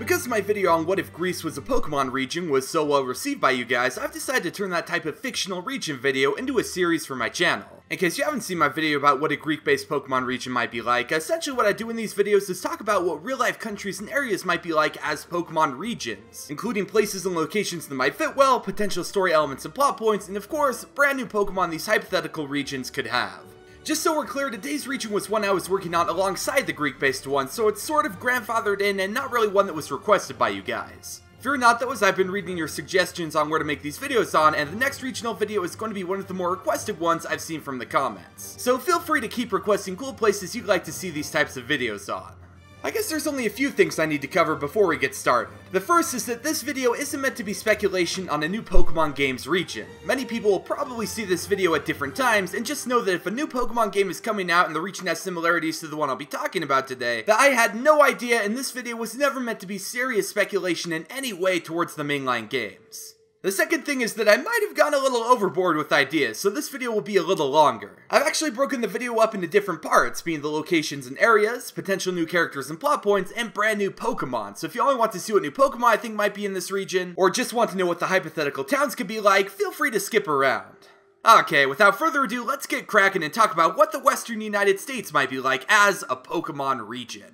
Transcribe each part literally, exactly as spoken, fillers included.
Because my video on what if Greece was a Pokemon region was so well received by you guys, I've decided to turn that type of fictional region video into a series for my channel. In case you haven't seen my video about what a Greek-based Pokemon region might be like, essentially what I do in these videos is talk about what real-life countries and areas might be like as Pokemon regions, including places and locations that might fit well, potential story elements and plot points, and of course, brand new Pokemon these hypothetical regions could have. Just so we're clear, today's region was one I was working on alongside the Greek-based one, so it's sort of grandfathered in and not really one that was requested by you guys. Fear not though, as I've been reading your suggestions on where to make these videos on, and the next regional video is going to be one of the more requested ones I've seen from the comments. So feel free to keep requesting cool places you'd like to see these types of videos on. I guess there's only a few things I need to cover before we get started. The first is that this video isn't meant to be speculation on a new Pokemon game's region. Many people will probably see this video at different times, and just know that if a new Pokemon game is coming out and the region has similarities to the one I'll be talking about today, that I had no idea and this video was never meant to be serious speculation in any way towards the mainline games. The second thing is that I might have gone a little overboard with ideas, so this video will be a little longer. I've actually broken the video up into different parts, being the locations and areas, potential new characters and plot points, and brand new Pokemon. So if you only want to see what new Pokemon I think might be in this region, or just want to know what the hypothetical towns could be like, feel free to skip around. Okay, without further ado, let's get cracking and talk about what the Western United States might be like as a Pokemon region.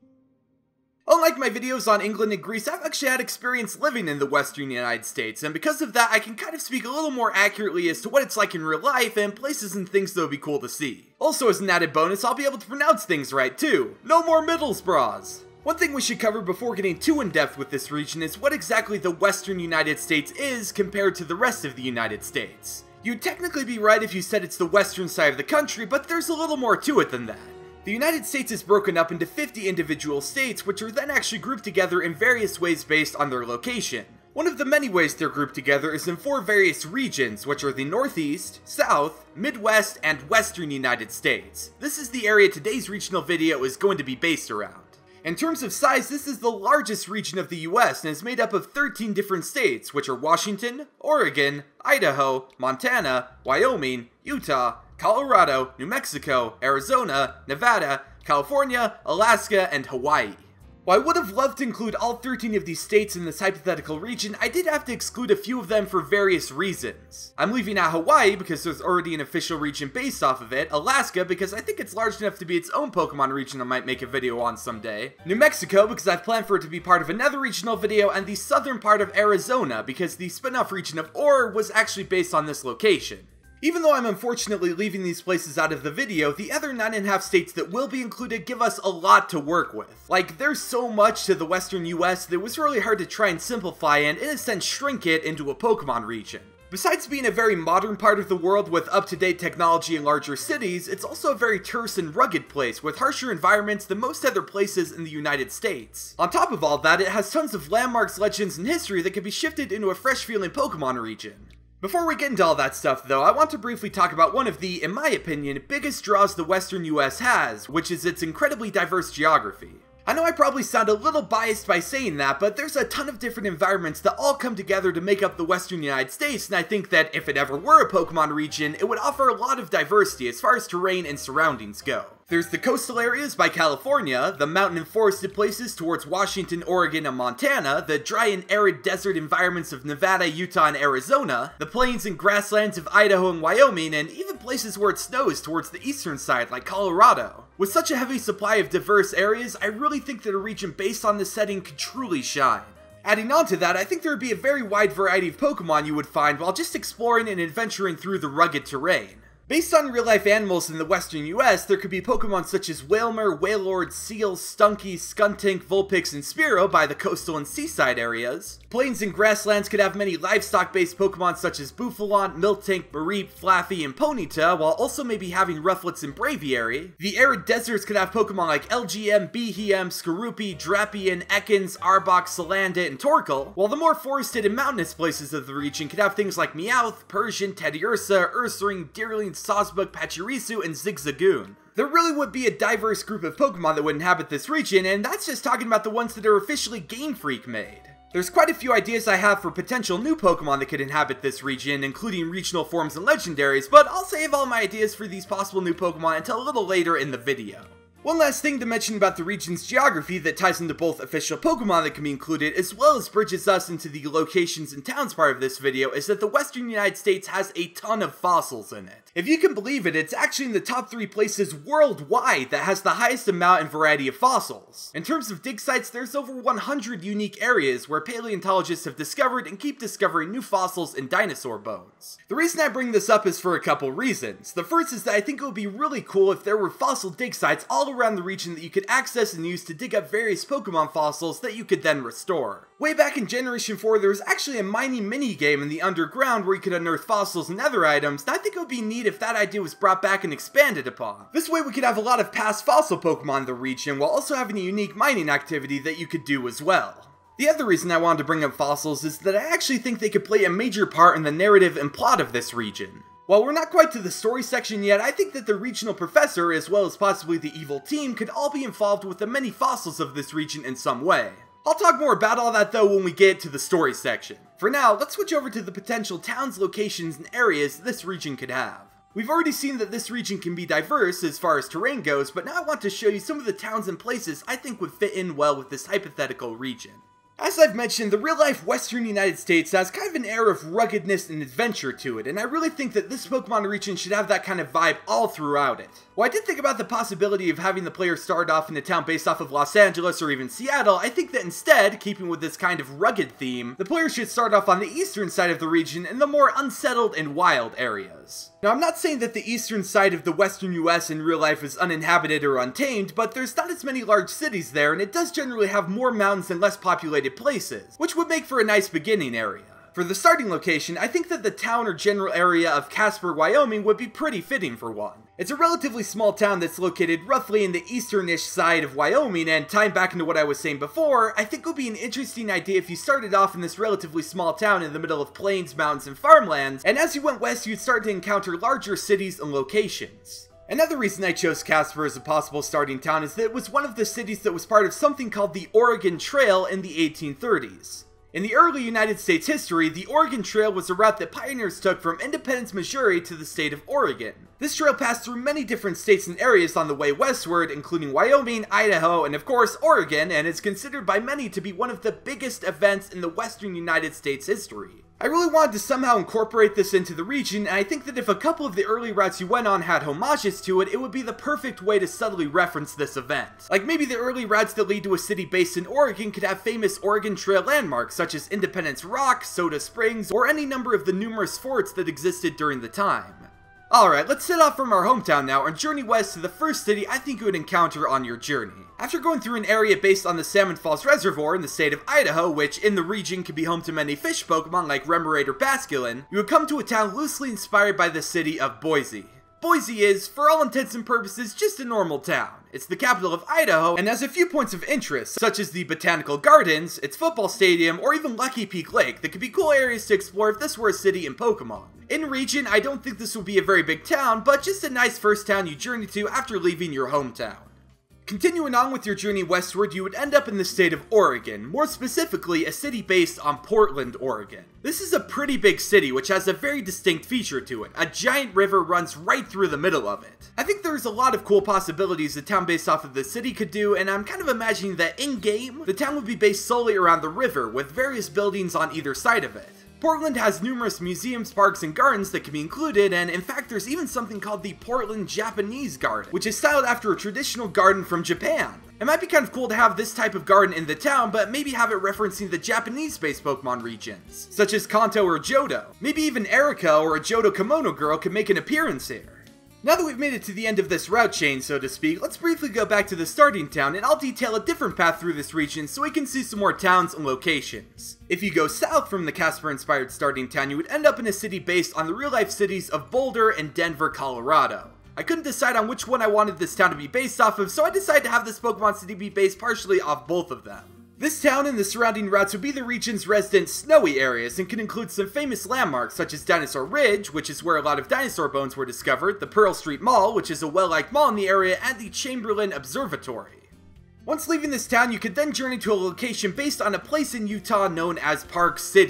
Unlike my videos on England and Greece, I've actually had experience living in the Western United States, and because of that, I can kind of speak a little more accurately as to what it's like in real life, and places and things that would be cool to see. Also, as an added bonus, I'll be able to pronounce things right, too. No more Middlesbroughs! One thing we should cover before getting too in-depth with this region is what exactly the Western United States is compared to the rest of the United States. You'd technically be right if you said it's the western side of the country, but there's a little more to it than that. The United States is broken up into fifty individual states, which are then actually grouped together in various ways based on their location. One of the many ways they're grouped together is in four various regions, which are the Northeast, South, Midwest, and Western United States. This is the area today's regional video is going to be based around. In terms of size, this is the largest region of the U S and is made up of thirteen different states, which are Washington, Oregon, Idaho, Montana, Wyoming, Utah, Colorado, New Mexico, Arizona, Nevada, California, Alaska, and Hawaii. While I would have loved to include all thirteen of these states in this hypothetical region, I did have to exclude a few of them for various reasons. I'm leaving out Hawaii because there's already an official region based off of it, Alaska because I think it's large enough to be its own Pokemon region I might make a video on someday, New Mexico because I've planned for it to be part of another regional video, and the southern part of Arizona because the spin-off region of Ore was actually based on this location. Even though I'm unfortunately leaving these places out of the video, the other nine and a half states that will be included give us a lot to work with. Like, there's so much to the western U S that it was really hard to try and simplify and, in a sense, shrink it into a Pokemon region. Besides being a very modern part of the world with up-to-date technology and larger cities, it's also a very terse and rugged place with harsher environments than most other places in the United States. On top of all that, it has tons of landmarks, legends, and history that can be shifted into a fresh-feeling Pokemon region. Before we get into all that stuff though, I want to briefly talk about one of the, in my opinion, biggest draws the western U S has, which is its incredibly diverse geography. I know I probably sound a little biased by saying that, but there's a ton of different environments that all come together to make up the western United States, and I think that if it ever were a Pokemon region, it would offer a lot of diversity as far as terrain and surroundings go. There's the coastal areas by California, the mountain and forested places towards Washington, Oregon, and Montana, the dry and arid desert environments of Nevada, Utah, and Arizona, the plains and grasslands of Idaho and Wyoming, and even places where it snows towards the eastern side like Colorado. With such a heavy supply of diverse areas, I really think that a region based on this setting could truly shine. Adding on to that, I think there would be a very wide variety of Pokemon you would find while just exploring and adventuring through the rugged terrain. Based on real-life animals in the western U S, there could be Pokemon such as Wailmer, Wailord, Seal, Stunky, Skuntank, Vulpix, and Spearow by the coastal and seaside areas. Plains and grasslands could have many livestock-based Pokemon such as Bouffalant, Miltank, Mareep, Flaffy, and Ponyta, while also maybe having Rufflets and Braviary. The arid deserts could have Pokemon like L G M, Behem, Skorupi, Drapion, Ekans, Arbok, Salandit, and Torkoal, while the more forested and mountainous places of the region could have things like Meowth, Persian, Teddiursa, Ursaring, Deerling, Sawsbuck, Pachirisu, and Zigzagoon. There really would be a diverse group of Pokemon that would inhabit this region, and that's just talking about the ones that are officially Game Freak made. There's quite a few ideas I have for potential new Pokemon that could inhabit this region, including regional forms and legendaries, but I'll save all my ideas for these possible new Pokemon until a little later in the video. One last thing to mention about the region's geography that ties into both official Pokemon that can be included as well as bridges us into the locations and towns part of this video is that the western United States has a ton of fossils in it. If you can believe it, it's actually in the top three places worldwide that has the highest amount and variety of fossils. In terms of dig sites, there's over one hundred unique areas where paleontologists have discovered and keep discovering new fossils and dinosaur bones. The reason I bring this up is for a couple reasons. The first is that I think it would be really cool if there were fossil dig sites all around the region that you could access and use to dig up various Pokemon fossils that you could then restore. Way back in Generation four, there was actually a mining minigame in the underground where you could unearth fossils and other items, and I think it would be neat if that idea was brought back and expanded upon. This way we could have a lot of past fossil Pokemon in the region while also having a unique mining activity that you could do as well. The other reason I wanted to bring up fossils is that I actually think they could play a major part in the narrative and plot of this region. While we're not quite to the story section yet, I think that the regional professor, as well as possibly the evil team, could all be involved with the many fossils of this region in some way. I'll talk more about all that though when we get to the story section. For now, let's switch over to the potential towns, locations, and areas this region could have. We've already seen that this region can be diverse as far as terrain goes, but now I want to show you some of the towns and places I think would fit in well with this hypothetical region. As I've mentioned, the real-life western United States has kind of an air of ruggedness and adventure to it, and I really think that this Pokemon region should have that kind of vibe all throughout it. While I did think about the possibility of having the player start off in a town based off of Los Angeles or even Seattle, I think that instead, keeping with this kind of rugged theme, the player should start off on the eastern side of the region in the more unsettled and wild areas. Now, I'm not saying that the eastern side of the western U S in real life is uninhabited or untamed, but there's not as many large cities there, and it does generally have more mountains and less populated places, which would make for a nice beginning area. For the starting location, I think that the town or general area of Casper, Wyoming would be pretty fitting for one. It's a relatively small town that's located roughly in the easternish side of Wyoming, and tying back into what I was saying before, I think it would be an interesting idea if you started off in this relatively small town in the middle of plains, mountains, and farmlands, and as you went west you'd start to encounter larger cities and locations. Another reason I chose Casper as a possible starting town is that it was one of the cities that was part of something called the Oregon Trail in the eighteen thirties. In the early United States history, the Oregon Trail was a route that pioneers took from Independence, Missouri to the state of Oregon. This trail passed through many different states and areas on the way westward, including Wyoming, Idaho, and of course Oregon, and is considered by many to be one of the biggest events in the western United States history. I really wanted to somehow incorporate this into the region, and I think that if a couple of the early routes you went on had homages to it, it would be the perfect way to subtly reference this event. Like maybe the early routes that lead to a city based in Oregon could have famous Oregon Trail landmarks such as Independence Rock, Soda Springs, or any number of the numerous forts that existed during the time. Alright, let's set off from our hometown now and journey west to the first city I think you would encounter on your journey. After going through an area based on the Salmon Falls Reservoir in the state of Idaho, which in the region can be home to many fish Pokemon like Remoraid or Basculin, you would come to a town loosely inspired by the city of Boise. Boise is, for all intents and purposes, just a normal town. It's the capital of Idaho and has a few points of interest, such as the Botanical Gardens, its football stadium, or even Lucky Peak Lake that could be cool areas to explore if this were a city in Pokemon. In region, I don't think this will be a very big town, but just a nice first town you journey to after leaving your hometown. Continuing on with your journey westward, you would end up in the state of Oregon, more specifically a city based on Portland, Oregon. This is a pretty big city which has a very distinct feature to it. A giant river runs right through the middle of it. I think there's a lot of cool possibilities a town based off of the city could do, and I'm kind of imagining that in-game, the town would be based solely around the river, with various buildings on either side of it. Portland has numerous museums, parks, and gardens that can be included, and in fact there's even something called the Portland Japanese Garden, which is styled after a traditional garden from Japan. It might be kind of cool to have this type of garden in the town, but maybe have it referencing the Japanese-based Pokemon regions, such as Kanto or Johto. Maybe even Erika or a Johto Kimono girl could make an appearance here. Now that we've made it to the end of this route chain, so to speak, let's briefly go back to the starting town, and I'll detail a different path through this region so we can see some more towns and locations. If you go south from the Casper-inspired starting town, you would end up in a city based on the real-life cities of Boulder and Denver, Colorado. I couldn't decide on which one I wanted this town to be based off of, so I decided to have this Pokemon city be based partially off both of them. This town and the surrounding routes would be the region's resident snowy areas and can include some famous landmarks such as Dinosaur Ridge, which is where a lot of dinosaur bones were discovered, the Pearl Street Mall, which is a well-liked mall in the area, and the Chamberlain Observatory. Once leaving this town, you could then journey to a location based on a place in Utah known as Park City.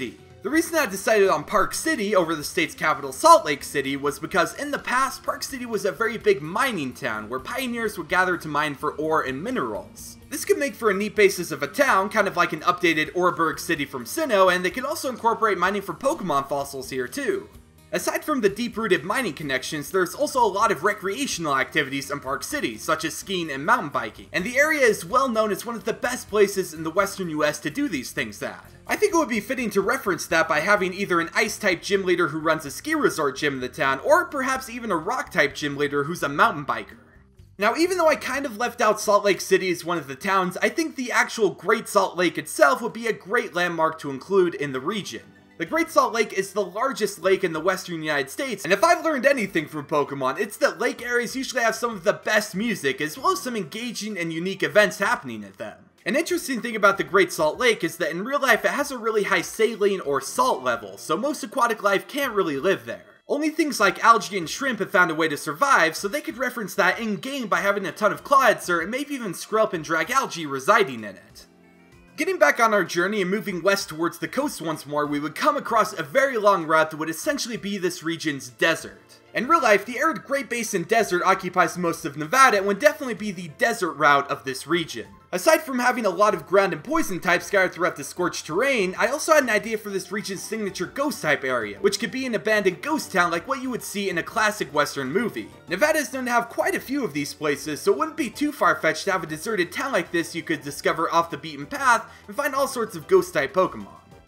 The reason I decided on Park City over the state's capital Salt Lake City was because in the past, Park City was a very big mining town where pioneers would gather to mine for ore and minerals. This could make for a neat basis of a town, kind of like an updated Oreburgh City from Sinnoh, and they could also incorporate mining for Pokemon fossils here too. Aside from the deep-rooted mining connections, there's also a lot of recreational activities in Park City, such as skiing and mountain biking, and the area is well known as one of the best places in the western U S to do these things at. I think it would be fitting to reference that by having either an ice-type gym leader who runs a ski resort gym in the town, or perhaps even a rock-type gym leader who's a mountain biker. Now, even though I kind of left out Salt Lake City as one of the towns, I think the actual Great Salt Lake itself would be a great landmark to include in the region. The Great Salt Lake is the largest lake in the western United States, and if I've learned anything from Pokemon, it's that lake areas usually have some of the best music, as well as some engaging and unique events happening at them. An interesting thing about the Great Salt Lake is that in real life it has a really high saline or salt level, so most aquatic life can't really live there. Only things like algae and shrimp have found a way to survive, so they could reference that in-game by having a ton of Clawheads and maybe even Skrelp and Dragalge residing in it. Getting back on our journey and moving west towards the coast once more, we would come across a very long route that would essentially be this region's desert. In real life, the arid Great Basin Desert occupies most of Nevada and would definitely be the desert route of this region. Aside from having a lot of ground and poison types scattered throughout the scorched terrain, I also had an idea for this region's signature ghost type area, which could be an abandoned ghost town like what you would see in a classic western movie. Nevada is known to have quite a few of these places, so it wouldn't be too far-fetched to have a deserted town like this you could discover off the beaten path and find all sorts of ghost type Pokemon.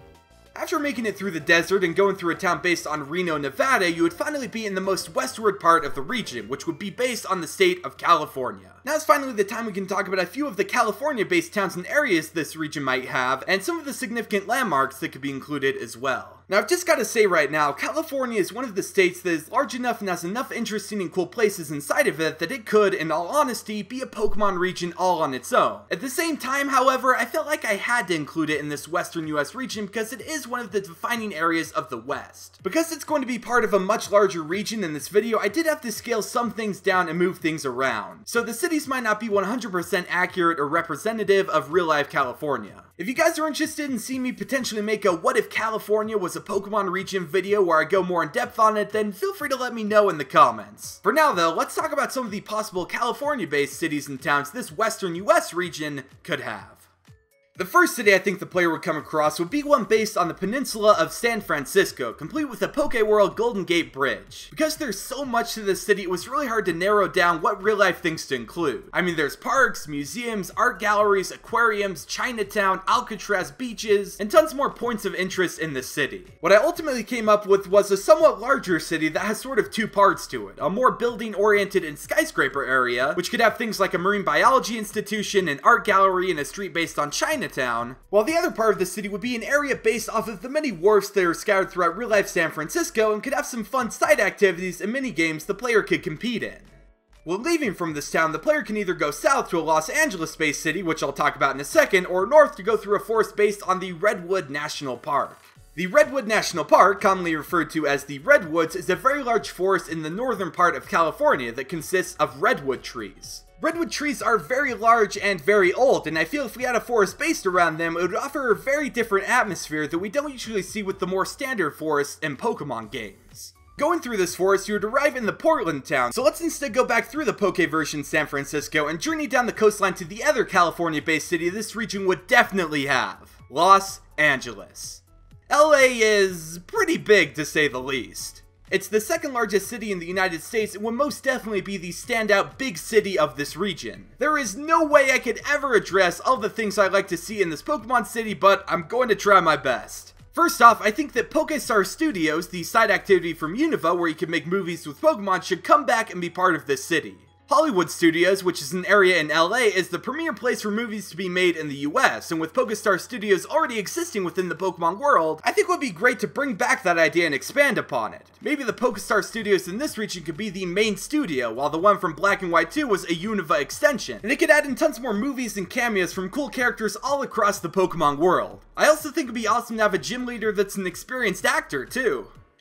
After making it through the desert and going through a town based on Reno, Nevada, you would finally be in the most westward part of the region, which would be based on the state of California. Now is finally the time we can talk about a few of the California-based towns and areas this region might have, and some of the significant landmarks that could be included as well. Now I've just got to say right now, California is one of the states that is large enough and has enough interesting and cool places inside of it that it could, in all honesty, be a Pokemon region all on its own. At the same time, however, I felt like I had to include it in this western U S region because it is one of the defining areas of the West. Because it's going to be part of a much larger region in this video, I did have to scale some things down and move things around. So the cities might not be one hundred percent accurate or representative of real-life California. If you guys are interested in seeing me potentially make a What If California Was a Pokemon Region video where I go more in depth on it, then feel free to let me know in the comments. For now though, let's talk about some of the possible California-based cities and towns this western U S region could have. The first city I think the player would come across would be one based on the peninsula of San Francisco, complete with a Pokéworld Golden Gate Bridge. Because there's so much to this city, it was really hard to narrow down what real-life things to include. I mean, there's parks, museums, art galleries, aquariums, Chinatown, Alcatraz beaches, and tons more points of interest in this city. What I ultimately came up with was a somewhat larger city that has sort of two parts to it. A more building-oriented and skyscraper area, which could have things like a marine biology institution, an art gallery, and a street based on Chinatown. Town, while the other part of the city would be an area based off of the many wharfs that are scattered throughout real-life San Francisco and could have some fun side activities and mini-games the player could compete in. When leaving from this town, the player can either go south to a Los Angeles-based city, which I'll talk about in a second, or north to go through a forest based on the Redwood National Park. The Redwood National Park, commonly referred to as the Redwoods, is a very large forest in the northern part of California that consists of redwood trees. Redwood trees are very large and very old, and I feel if we had a forest based around them, it would offer a very different atmosphere that we don't usually see with the more standard forests in Pokemon games. Going through this forest, you would arrive in the Portland town, so let's instead go back through the Poke version San Francisco and journey down the coastline to the other California-based city this region would definitely have, Los Angeles. L A is pretty big to say the least. It's the second largest city in the United States and would most definitely be the standout big city of this region. There is no way I could ever address all the things I like to see in this Pokemon city, but I'm going to try my best. First off, I think that PokeStar Studios, the side activity from Unova where you can make movies with Pokemon, should come back and be part of this city. Hollywood Studios, which is an area in L A, is the premier place for movies to be made in the U S, and with PokeStar Studios already existing within the Pokemon world, I think it would be great to bring back that idea and expand upon it. Maybe the PokeStar Studios in this region could be the main studio, while the one from Black and White two was a Unova extension, and it could add in tons more movies and cameos from cool characters all across the Pokemon world. I also think it'd be awesome to have a gym leader that's an experienced actor, too.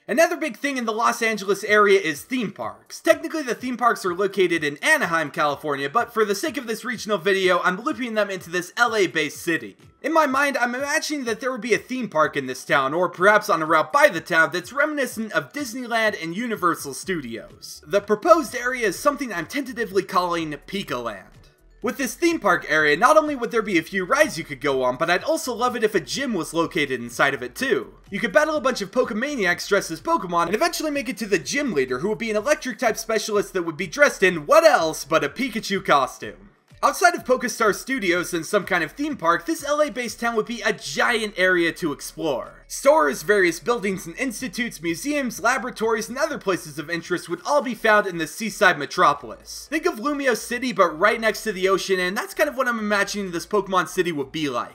Another big thing in the Los Angeles area is theme parks. Technically the theme parks are located in Anaheim, California, but for the sake of this regional video, I'm looping them into this L A-based city. In my mind, I'm imagining that there would be a theme park in this town, or perhaps on a route by the town, that's reminiscent of Disneyland and Universal Studios. The proposed area is something I'm tentatively calling Pikaland. With this theme park area, not only would there be a few rides you could go on, but I'd also love it if a gym was located inside of it too. You could battle a bunch of Pokemaniacs dressed as Pokemon, and eventually make it to the gym leader, who would be an electric type specialist that would be dressed in what else but a Pikachu costume. Outside of PokeStar Studios and some kind of theme park, this L A-based town would be a giant area to explore. Stores, various buildings and institutes, museums, laboratories, and other places of interest would all be found in the seaside metropolis. Think of Lumio City, but right next to the ocean, and that's kind of what I'm imagining this Pokemon City would be like.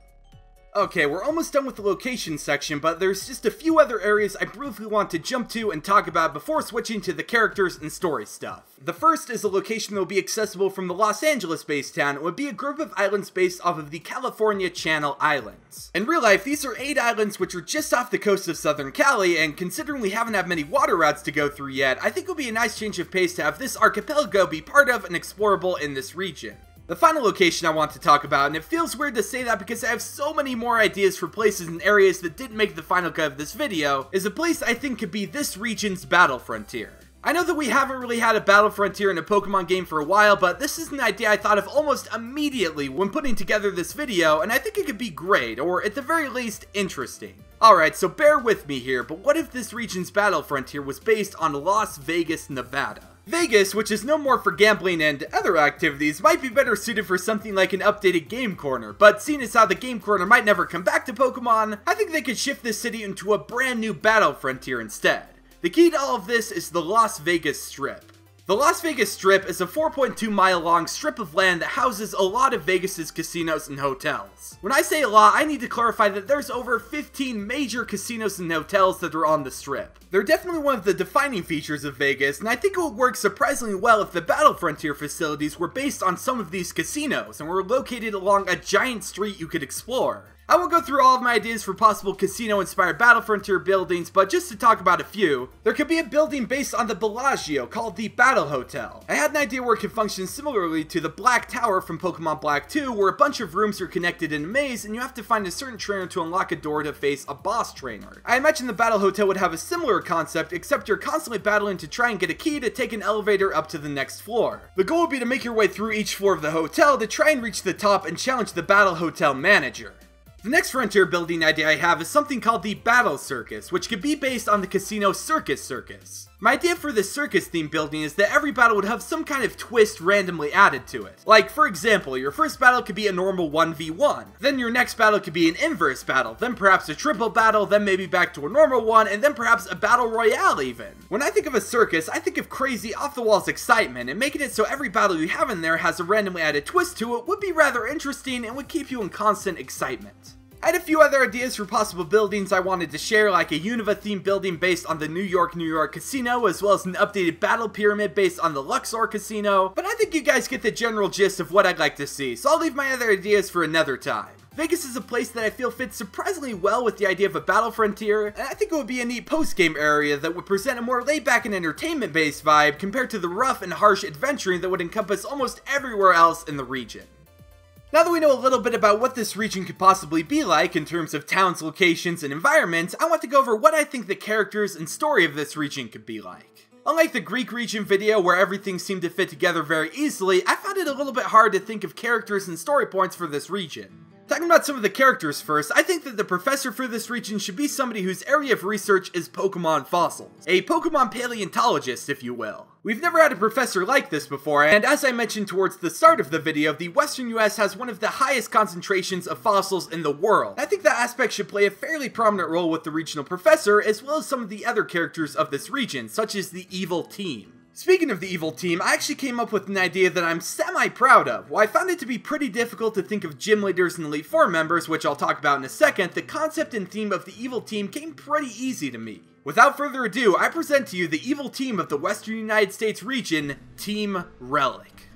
Okay, we're almost done with the location section, but there's just a few other areas I briefly want to jump to and talk about before switching to the characters and story stuff. The first is a location that will be accessible from the Los Angeles-based town. It would be a group of islands based off of the California Channel Islands. In real life, these are eight islands which are just off the coast of Southern Cali, and considering we haven't had many water routes to go through yet, I think it would be a nice change of pace to have this archipelago be part of and explorable in this region. The final location I want to talk about, and it feels weird to say that because I have so many more ideas for places and areas that didn't make the final cut of this video, is a place I think could be this region's battle frontier. I know that we haven't really had a battle frontier in a Pokemon game for a while, but this is an idea I thought of almost immediately when putting together this video, and I think it could be great, or at the very least, interesting. Alright, so bear with me here, but what if this region's battle frontier was based on Las Vegas, Nevada? Vegas, which is known more for gambling and other activities, might be better suited for something like an updated Game Corner, but seeing as how the Game Corner might never come back to Pokemon, I think they could shift this city into a brand new battle frontier instead. The key to all of this is the Las Vegas Strip. The Las Vegas Strip is a four point two mile long strip of land that houses a lot of Vegas's casinos and hotels. When I say a lot, I need to clarify that there's over fifteen major casinos and hotels that are on the strip. They're definitely one of the defining features of Vegas, and I think it would work surprisingly well if the Battle Frontier facilities were based on some of these casinos and were located along a giant street you could explore. I won't go through all of my ideas for possible casino-inspired Battle Frontier buildings, but just to talk about a few, there could be a building based on the Bellagio called the Battle Hotel. I had an idea where it could function similarly to the Black Tower from Pokemon Black two, where a bunch of rooms are connected in a maze and you have to find a certain trainer to unlock a door to face a boss trainer. I imagine the Battle Hotel would have a similar concept, except you're constantly battling to try and get a key to take an elevator up to the next floor. The goal would be to make your way through each floor of the hotel to try and reach the top and challenge the Battle Hotel manager. The next frontier building idea I have is something called the Battle Circus, which could be based on the casino Circus Circus. My idea for this circus themed building is that every battle would have some kind of twist randomly added to it. Like, for example, your first battle could be a normal one v one, then your next battle could be an inverse battle, then perhaps a triple battle, then maybe back to a normal one, and then perhaps a battle royale even. When I think of a circus, I think of crazy off-the-walls excitement, and making it so every battle you have in there has a randomly added twist to it would be rather interesting and would keep you in constant excitement. I had a few other ideas for possible buildings I wanted to share, like a Unova themed building based on the New York, New York Casino, as well as an updated battle pyramid based on the Luxor Casino, but I think you guys get the general gist of what I'd like to see, so I'll leave my other ideas for another time. Vegas is a place that I feel fits surprisingly well with the idea of a battle frontier, and I think it would be a neat post-game area that would present a more laid-back and entertainment-based vibe compared to the rough and harsh adventuring that would encompass almost everywhere else in the region. Now that we know a little bit about what this region could possibly be like in terms of towns, locations, and environments, I want to go over what I think the characters and story of this region could be like. Unlike the Greek region video where everything seemed to fit together very easily, I found it a little bit hard to think of characters and story points for this region. Talking about some of the characters first, I think that the professor for this region should be somebody whose area of research is Pokemon fossils. A Pokemon paleontologist, if you will. We've never had a professor like this before, and as I mentioned towards the start of the video, the Western U S has one of the highest concentrations of fossils in the world. I think that aspect should play a fairly prominent role with the regional professor, as well as some of the other characters of this region, such as the Evil Team. Speaking of the Evil Team, I actually came up with an idea that I'm semi-proud of. While I found it to be pretty difficult to think of gym leaders and Elite Four members, which I'll talk about in a second, the concept and theme of the Evil Team came pretty easy to me. Without further ado, I present to you the Evil Team of the Western United States region, Team Relic.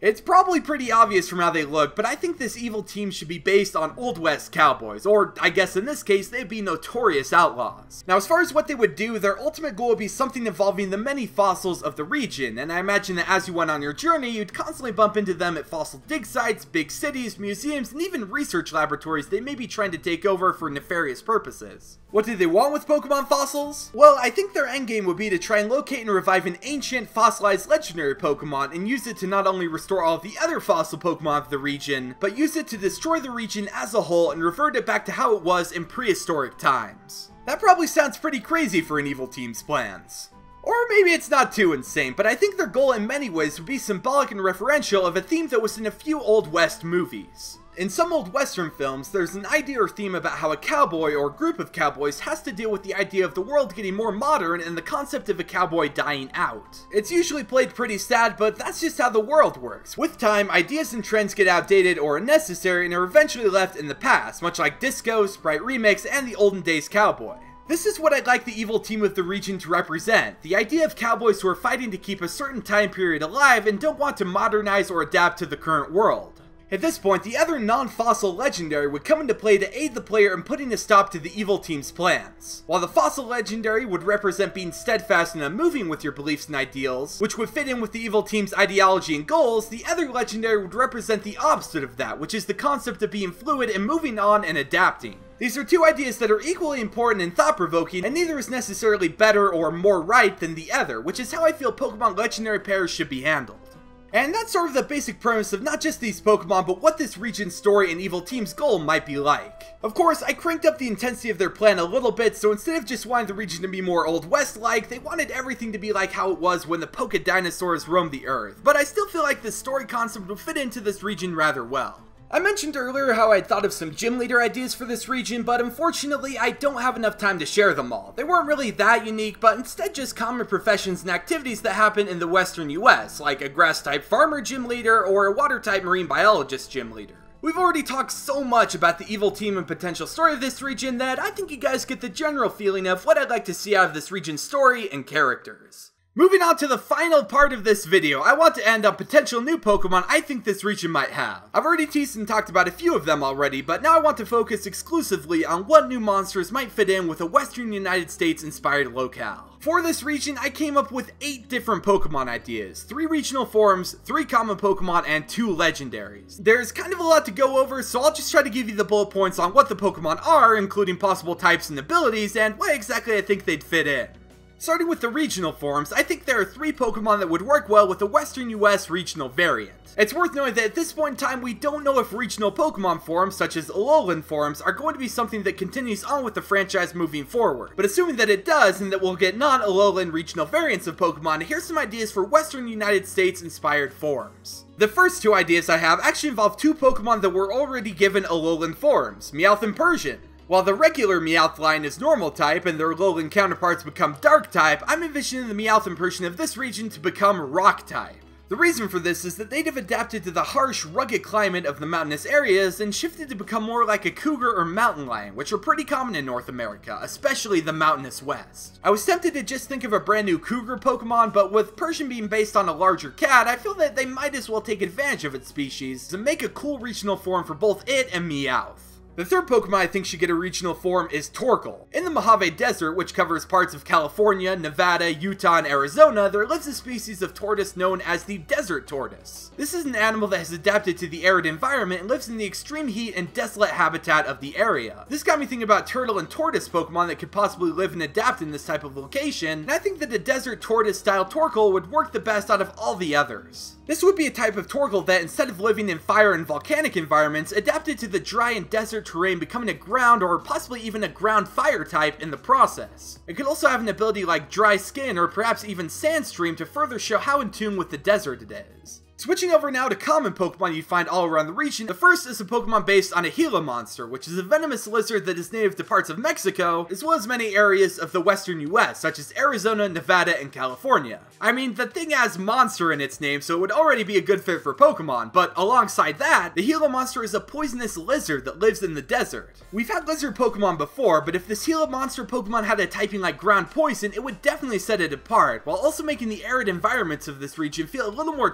It's probably pretty obvious from how they look, but I think this evil team should be based on Old West cowboys, or I guess in this case, they'd be notorious outlaws. Now, as far as what they would do, their ultimate goal would be something involving the many fossils of the region, and I imagine that as you went on your journey, you'd constantly bump into them at fossil dig sites, big cities, museums, and even research laboratories they may be trying to take over for nefarious purposes. What do they want with Pokemon fossils? Well, I think their endgame would be to try and locate and revive an ancient, fossilized legendary Pokemon and use it to not only restore all of the other fossil Pokemon of the region, but use it to destroy the region as a whole and revert it back to how it was in prehistoric times. That probably sounds pretty crazy for an evil team's plans. Or maybe it's not too insane, but I think their goal in many ways would be symbolic and referential of a theme that was in a few Old West movies. In some Old Western films, there's an idea or theme about how a cowboy or group of cowboys has to deal with the idea of the world getting more modern and the concept of a cowboy dying out. It's usually played pretty sad, but that's just how the world works. With time, ideas and trends get outdated or unnecessary and are eventually left in the past, much like disco, Sprite Remix, and the olden days cowboy. This is what I'd like the evil team of the region to represent, the idea of cowboys who are fighting to keep a certain time period alive and don't want to modernize or adapt to the current world. At this point, the other non-fossil legendary would come into play to aid the player in putting a stop to the evil team's plans. While the fossil legendary would represent being steadfast and unmoving with your beliefs and ideals, which would fit in with the evil team's ideology and goals, the other legendary would represent the opposite of that, which is the concept of being fluid and moving on and adapting. These are two ideas that are equally important and thought-provoking, and neither is necessarily better or more right than the other, which is how I feel Pokemon legendary pairs should be handled. And that's sort of the basic premise of not just these Pokemon, but what this region's story and evil team's goal might be like. Of course, I cranked up the intensity of their plan a little bit, so instead of just wanting the region to be more Old West-like, they wanted everything to be like how it was when the Poke dinosaurs roamed the earth. But I still feel like this story concept would fit into this region rather well. I mentioned earlier how I'd thought of some gym leader ideas for this region, but unfortunately I don't have enough time to share them all. They weren't really that unique, but instead just common professions and activities that happen in the western U S, like a grass-type farmer gym leader or a water-type marine biologist gym leader. We've already talked so much about the evil team and potential story of this region that I think you guys get the general feeling of what I'd like to see out of this region's story and characters. Moving on to the final part of this video, I want to end on potential new Pokemon I think this region might have. I've already teased and talked about a few of them already, but now I want to focus exclusively on what new monsters might fit in with a Western United States inspired locale. For this region, I came up with eight different Pokemon ideas, three regional forms, three common Pokemon, and two legendaries. There's kind of a lot to go over, so I'll just try to give you the bullet points on what the Pokemon are, including possible types and abilities, and why exactly I think they'd fit in. Starting with the regional forms, I think there are three Pokemon that would work well with the Western U S regional variant. It's worth noting that at this point in time, we don't know if regional Pokemon forms, such as Alolan forms, are going to be something that continues on with the franchise moving forward. But assuming that it does, and that we'll get non-Alolan regional variants of Pokemon, here's some ideas for Western United States inspired forms. The first two ideas I have actually involve two Pokemon that were already given Alolan forms, Meowth and Persian. While the regular Meowth line is normal type and their Alolan counterparts become dark type, I'm envisioning the Meowth and Persian of this region to become rock type. The reason for this is that they'd have adapted to the harsh, rugged climate of the mountainous areas and shifted to become more like a cougar or mountain lion, which are pretty common in North America, especially the mountainous west. I was tempted to just think of a brand new cougar Pokemon, but with Persian being based on a larger cat, I feel that they might as well take advantage of its species to make a cool regional form for both it and Meowth. The third Pokemon I think should get a regional form is Torkoal. In the Mojave Desert, which covers parts of California, Nevada, Utah, and Arizona, there lives a species of tortoise known as the desert tortoise. This is an animal that has adapted to the arid environment and lives in the extreme heat and desolate habitat of the area. This got me thinking about turtle and tortoise Pokemon that could possibly live and adapt in this type of location, and I think that a desert tortoise style Torkoal would work the best out of all the others. This would be a type of Torkoal that, instead of living in fire and volcanic environments, adapted to the dry and desert terrain, becoming a ground or possibly even a ground fire type in the process. It could also have an ability like Dry Skin or perhaps even Sandstream to further show how in tune with the desert it is. Switching over now to common Pokemon you find all around the region, the first is a Pokemon based on a Gila monster, which is a venomous lizard that is native to parts of Mexico, as well as many areas of the western U S, such as Arizona, Nevada, and California. I mean, the thing has monster in its name, so it would already be a good fit for Pokemon, but alongside that, the Gila monster is a poisonous lizard that lives in the desert. We've had lizard Pokemon before, but if this Gila monster Pokemon had a typing like ground poison, it would definitely set it apart, while also making the arid environments of this region feel a little more treacherous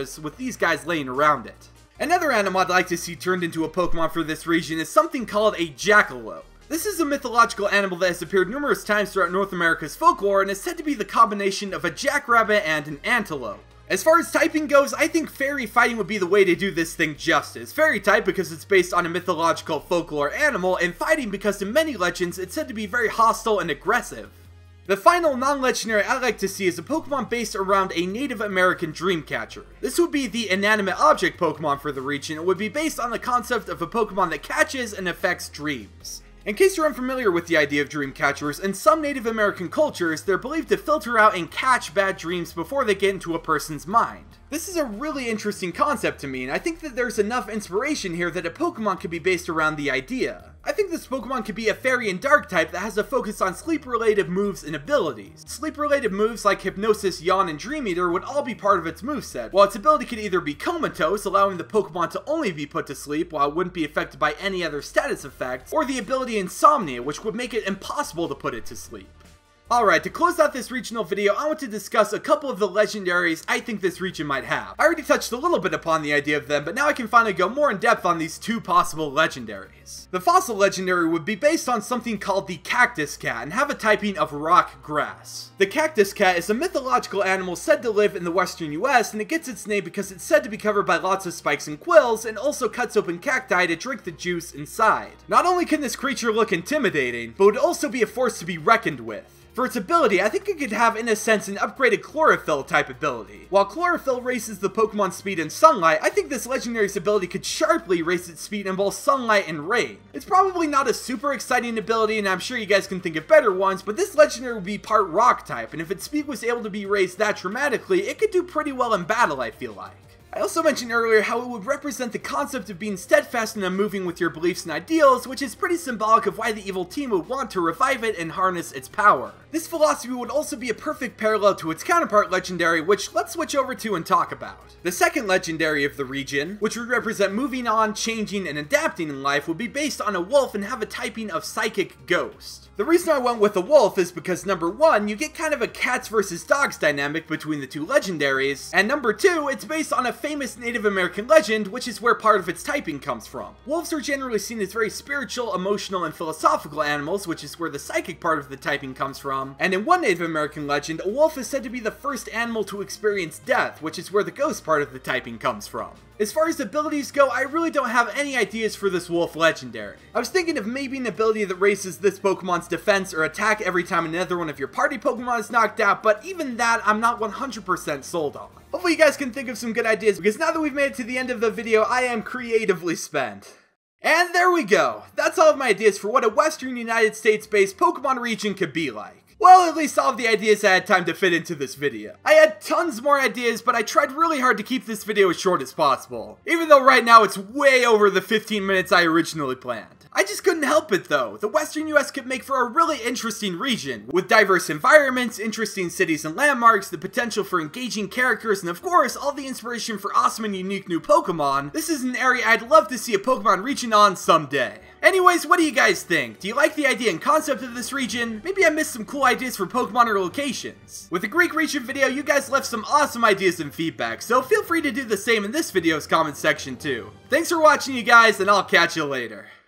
surface with these guys laying around it. Another animal I'd like to see turned into a Pokemon for this region is something called a jackalope. This is a mythological animal that has appeared numerous times throughout North America's folklore and is said to be the combination of a jackrabbit and an antelope. As far as typing goes, I think fairy fighting would be the way to do this thing justice. Fairy type because it's based on a mythological folklore animal, and fighting because in many legends it's said to be very hostile and aggressive. The final non-legendary I'd like to see is a Pokemon based around a Native American dreamcatcher. This would be the inanimate object Pokemon for the region and would be based on the concept of a Pokemon that catches and affects dreams. In case you're unfamiliar with the idea of dream catchers, in some Native American cultures, they're believed to filter out and catch bad dreams before they get into a person's mind. This is a really interesting concept to me, and I think that there's enough inspiration here that a Pokemon could be based around the idea. I think this Pokemon could be a Fairy and Dark type that has a focus on sleep-related moves and abilities. Sleep-related moves like Hypnosis, Yawn, and Dream Eater would all be part of its moveset, while its ability could either be Comatose, allowing the Pokemon to only be put to sleep while it wouldn't be affected by any other status effects, or the ability Insomnia, which would make it impossible to put it to sleep. Alright, to close out this regional video, I want to discuss a couple of the legendaries I think this region might have. I already touched a little bit upon the idea of them, but now I can finally go more in depth on these two possible legendaries. The fossil legendary would be based on something called the Cactus Cat and have a typing of rock grass. The Cactus Cat is a mythological animal said to live in the western U S, and it gets its name because it's said to be covered by lots of spikes and quills, and also cuts open cacti to drink the juice inside. Not only can this creature look intimidating, but would also be a force to be reckoned with. For its ability, I think it could have, in a sense, an upgraded Chlorophyll type ability. While Chlorophyll raises the Pokemon's speed in sunlight, I think this legendary's ability could sharply raise its speed in both sunlight and rain. It's probably not a super exciting ability, and I'm sure you guys can think of better ones, but this legendary would be part rock type, and if its speed was able to be raised that dramatically, it could do pretty well in battle, I feel like. I also mentioned earlier how it would represent the concept of being steadfast and unmoving with your beliefs and ideals, which is pretty symbolic of why the evil team would want to revive it and harness its power. This philosophy would also be a perfect parallel to its counterpart legendary, which let's switch over to and talk about. The second legendary of the region, which would represent moving on, changing, and adapting in life, would be based on a wolf and have a typing of Psychic Ghost. The reason I went with a wolf is because number one, you get kind of a cats versus dogs dynamic between the two legendaries, and number two, it's based on a famous Native American legend, which is where part of its typing comes from. Wolves are generally seen as very spiritual, emotional, and philosophical animals, which is where the psychic part of the typing comes from, and in one Native American legend, a wolf is said to be the first animal to experience death, which is where the ghost part of the typing comes from. As far as abilities go, I really don't have any ideas for this wolf legendary. I was thinking of maybe an ability that raises this Pokemon's defense or attack every time another one of your party Pokemon is knocked out, but even that I'm not one hundred percent sold on. Hopefully you guys can think of some good ideas, because now that we've made it to the end of the video, I am creatively spent. And there we go! That's all of my ideas for what a Western United States-based Pokemon region could be like. Well, at least all of the ideas I had time to fit into this video. I had tons more ideas, but I tried really hard to keep this video as short as possible. Even though right now it's way over the fifteen minutes I originally planned. I just couldn't help it though. The Western U S could make for a really interesting region, with diverse environments, interesting cities and landmarks, the potential for engaging characters, and of course, all the inspiration for awesome and unique new Pokemon. This is an area I'd love to see a Pokemon region on someday. Anyways, what do you guys think? Do you like the idea and concept of this region? Maybe I missed some cool ideas for Pokemon or locations. With the Greek region video, you guys left some awesome ideas and feedback, so feel free to do the same in this video's comment section too. Thanks for watching you guys, and I'll catch you later.